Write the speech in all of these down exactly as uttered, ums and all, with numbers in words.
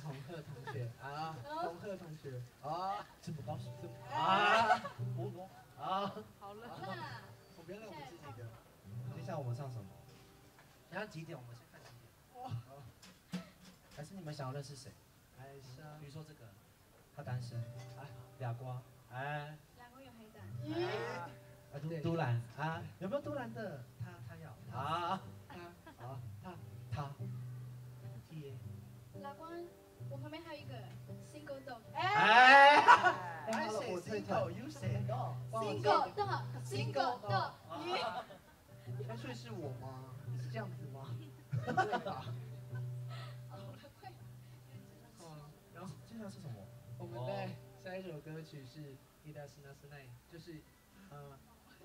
红鹤同学啊，红鹤同学啊， 这么高兴， 这么啊，我我啊， 好了， 我别让我们自己的。 接下来我们唱什么？等下几点？我们先看几点。哇！还是你们想要认识谁？ 哎，是啊比，如说这个，他单身，哎，俩瓜，哎， 两个有黑蛋。 啊，啊都都兰啊，有没有都兰的？他他要啊， 他啊他他，T A， 老公，我旁边还有一个 single dog。 哎， 哎，好了，我退团。 you say no， single dog single dog。 哎，所以是我吗？是这样子吗？不对吧？哦，然后接下来是什么？ 我们的下一首歌曲是《伊达斯纳斯奈》，就是呃，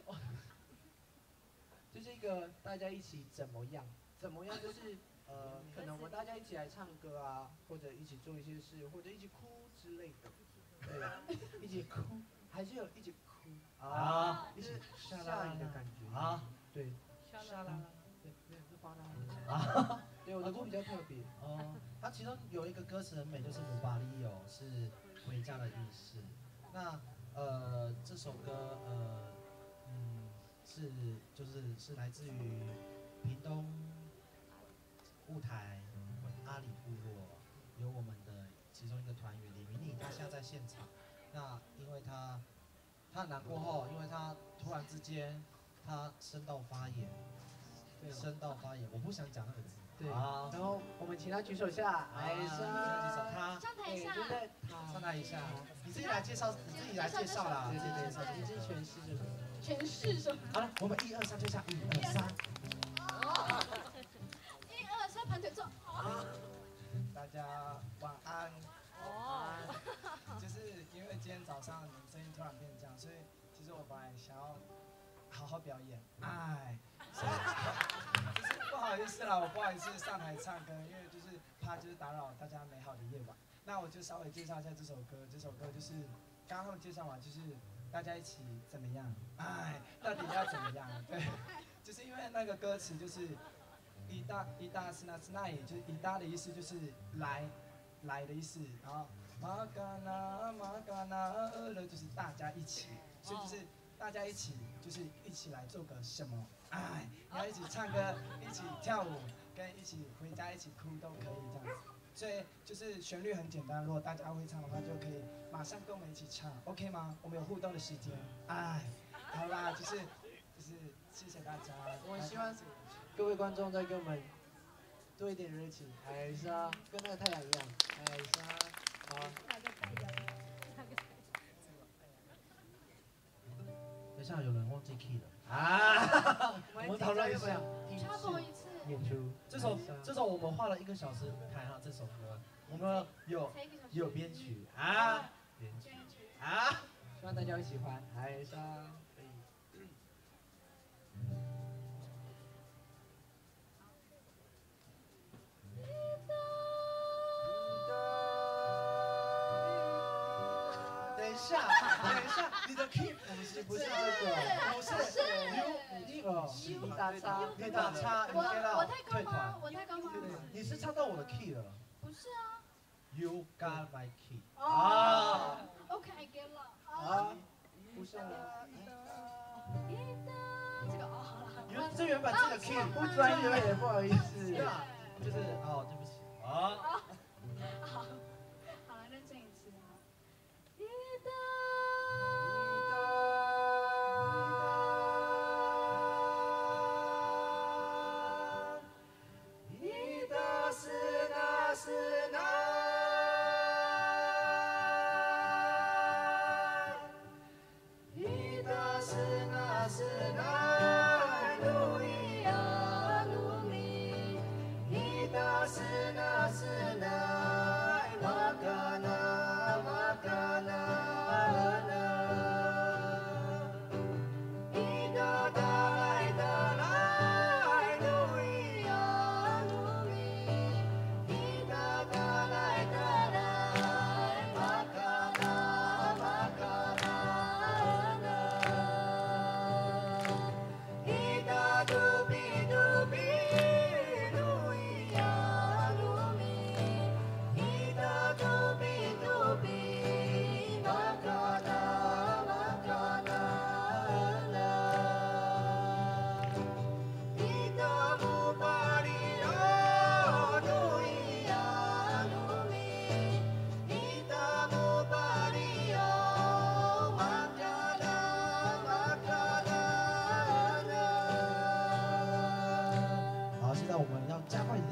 就是一个大家一起怎么样，怎么样，就是呃，可能我们大家一起来唱歌啊，或者一起做一些事，或者一起哭之类的，对，一起哭，还是有一起哭啊，一起下雨的感觉啊， 对， 沙沙拉拉，对，对，是哗啦啊， 对，我的歌比较特别。 哦，它其中有一个歌词很美，就是姆巴利有是回家的意思。那呃这首歌呃嗯是就是是来自于屏东雾台阿里部落，有我们的其中一个团员李明丽，他现在在现场。那因为他他很难过后，因为他突然之间他声道发炎， 对声道发炎，我不想讲那个字。 对， 啊然后我们请他举手下，哎啊上， 举手他对， 上台下。 就在上来一下，你自己来介绍，你自己来介绍啦， 对对对， 介绍已经诠释这首。 全是什么？ 好了，我们一二三就下，一二三。 一二三，盘腿坐。 大家晚安。 哦， 就是因为今天早上你们声音突然变这样，所以其实我本来想要好好表演，哎，所以就是不好意思啦，我不好意思上台唱歌，因为就是怕就是打扰大家美好的夜晚。那我就稍微介绍一下这首歌，这首歌就是刚刚他们介绍完，就是大家一起怎么样？哎，到底要怎么样？对，就是因为那个歌词就是一大一大是那是那也就是一大的意思就是来来的意思，然后马嘎那马嘎那呃了就是大家一起，所以就是大家一起就是一起来做个什么？哎，要一起唱歌，一起跳舞，跟一起回家一起哭都可以这样子。所以就是旋律很简单，如果大家会唱的话，就可以马上跟我们一起唱 ，OK 吗？我们有互动的时间。哎，好啦，就是就是谢谢大家。 我们希望各位观众再给我们多一点热情，哎是啊，跟那个太阳一样，哎是啊，好。 哪个太阳？哪个太阳？ 等一下有人忘记 key 了啊！我们讨论一下第一插播一次。 演出这首这首我们花了一个小时排哈这首歌，我们有才一个小时。 有编曲啊，编曲啊， 希望大家会喜欢，哎是啊，可以。 等一下，等一下，你的 key 不是不是这个，不是 U 你你打叉， 你打叉，你我给到我太高吗退团？， 我太高吗？ 你是唱到我的 key 了不是啊。 ，You got my key 哦啊 OK，I get 了。 啊，不是啊。 这个哦，好了。 原这原本这个 key 不专业，不好意思。 对啊，就是哦，对不起啊。 好，好了，认真一次啊。 一大是那是那，一大是那是那，努力呀努力，一大是那是那。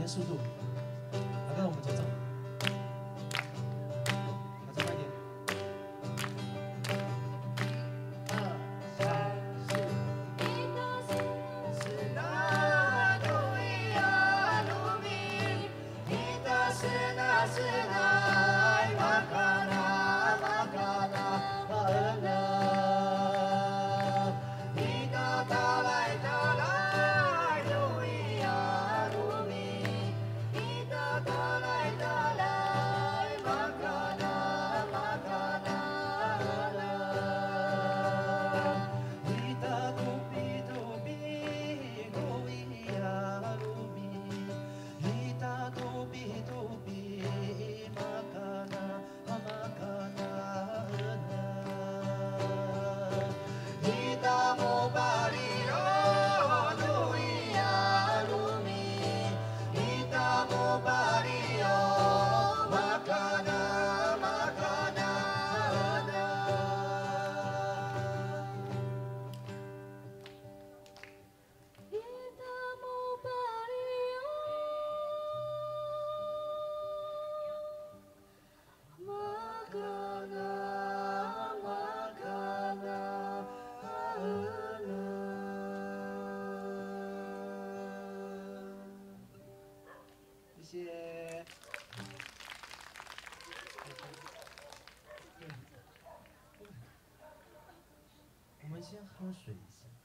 点速度，来跟我们节奏，来再快一点。二三四。 谢谢。 我们先喝水一下。